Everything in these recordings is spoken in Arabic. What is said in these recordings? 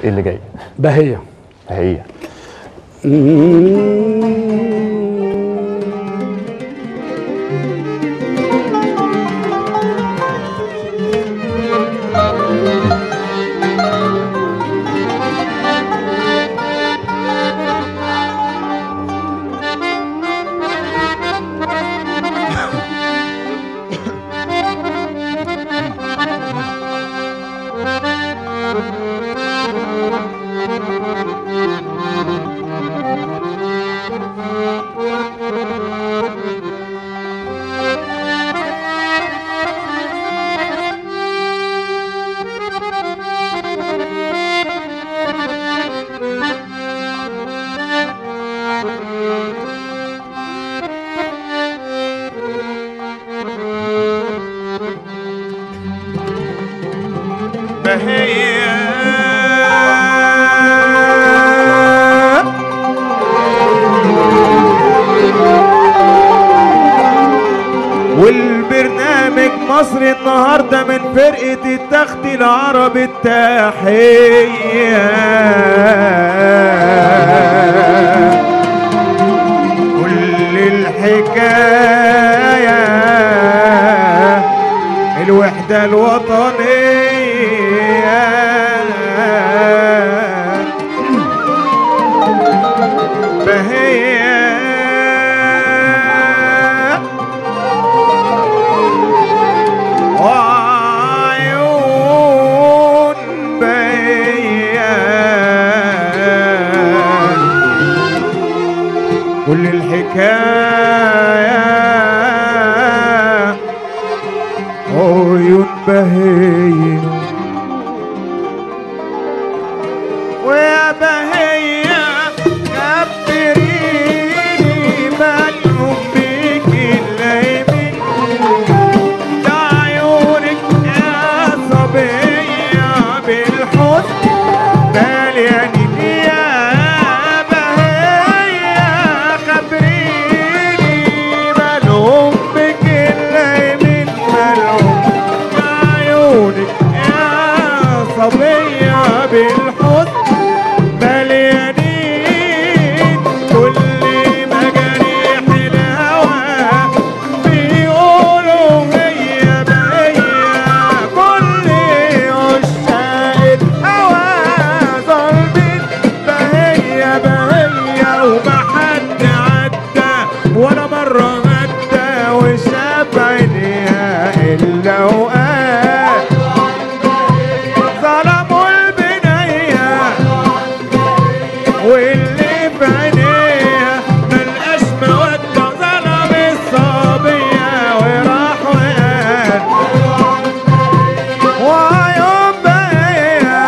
ايه اللي جاي؟ بهية. هي والبرنامج مصري النهارده من فرقة التخت العربي التحية. كل الحكاية الوحدة الوطنية بهية وعيون بهية كل الحكاية عيون بهية ويا بهية خبريني مالهم بيك اللايمين ده عيونك يا صبية بالحزن مليانين يا بهية خبريني مالهم بيك اللايمين مالهم ده عيونك يا صبية بالحزن مليانين كل مجاريح الهوى بيقولوا هي بهية كل عشاق الهوى ظالمين بهية بهية ومحد عدى ولا مرة غدى وشاف عينيها إلا وقال ظلموا البنية واللي في عينيها ملقاش مودة ظلم الصبية وراح وقال وعيون بهية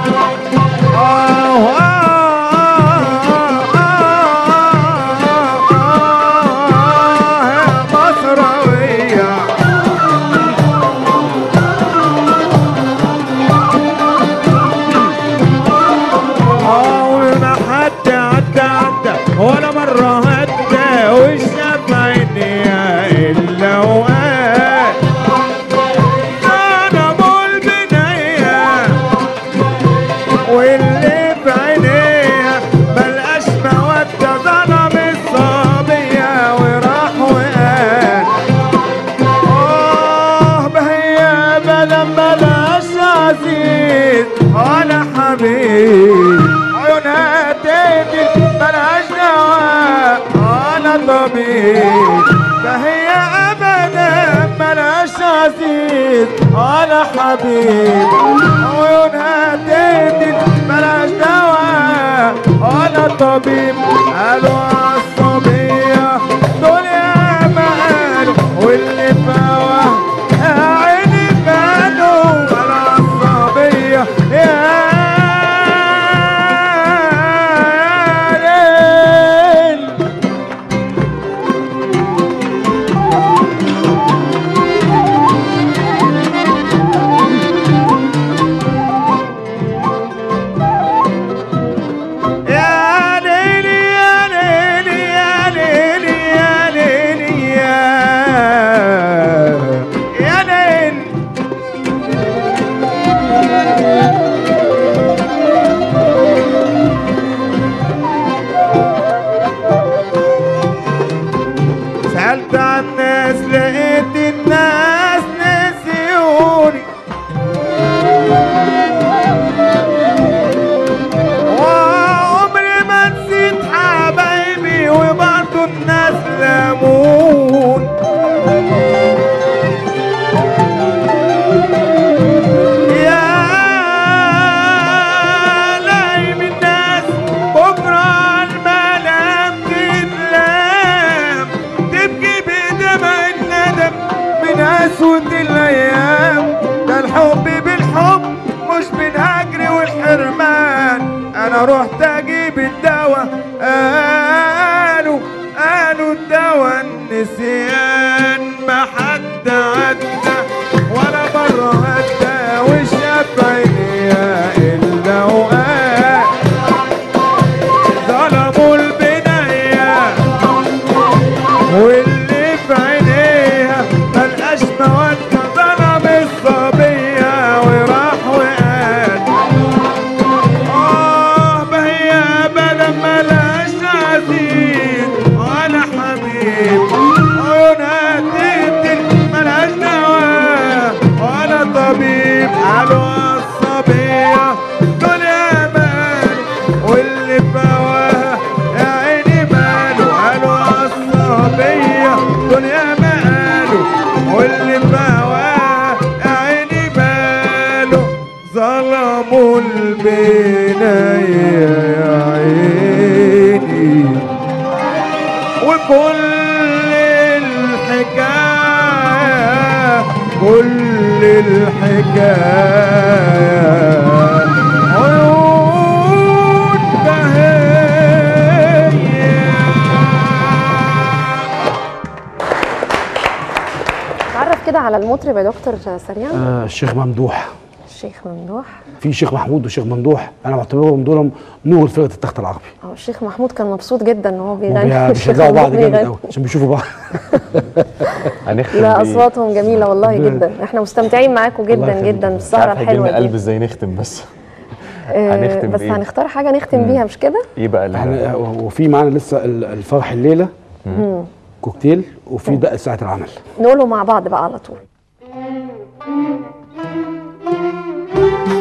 يا مصراوية وما حد عدى ولا مرة هدى وشاف عينيها إلا وقال ظلموا البنية واللي في عينيها ملقاش مودة ظلم الصبية وراح وقال بهية بدل ملقاش عزيز ولا حبيب عيونها تقتل ملهاش دواء ولا طبيب فهي ابدا ملهاش عزيز ولا حبيب عيونها تقتل ملهاش دواء ولا طبيب قالوا عالصبية دول يا مقالوا واللي فوا يا عيني مالوا ولا عالصبية يا ليل رحت اجيب الدواء، قالوا الدواء النسيان، ما حد عدى ولا مرة عدى وشاف عينيا إلا وقال ظلموا البنية، واللي في عينيها ملقاش مودة ظلم الصبية وراح وقال ما هي أبدا ملهاش عزيز ولا حبيب، عيونها تقتل ملهاش دواء ولا طبيب. قالوا الصبية دول يا مال واللي في هواها يا عيني ماله، قالوا الصبية دول يا ماله واللي في هواها يا عيني ماله، ظلموا البناية يا عيني. وكل الحكاية كل الحكاية عيون بهية. تعرف كده على المطرب يا دكتور سريعا. الشيخ ممدوح. الشيخ ممدوح. في شيخ محمود وشيخ ممدوح، انا بعتبرهم دول نور فرقه التخت العربي. الشيخ محمود كان مبسوط جدا ان هو بيغني، بيشجعوا بعض جامد قوي عشان بيشوفوا بعض. هنختم لا اصواتهم جميله والله جدا، احنا مستمتعين معاكم جدا جدا بالسهره الحلوه دي. قلب ازاي نختم بس. هنختم بس هنختار حاجه نختم بيها مش كده؟ ايه بقى احنا وفي معانا لسه الفرح الليله كوكتيل، وفي دق ساعه العمل نقوله مع بعض بقى على طول.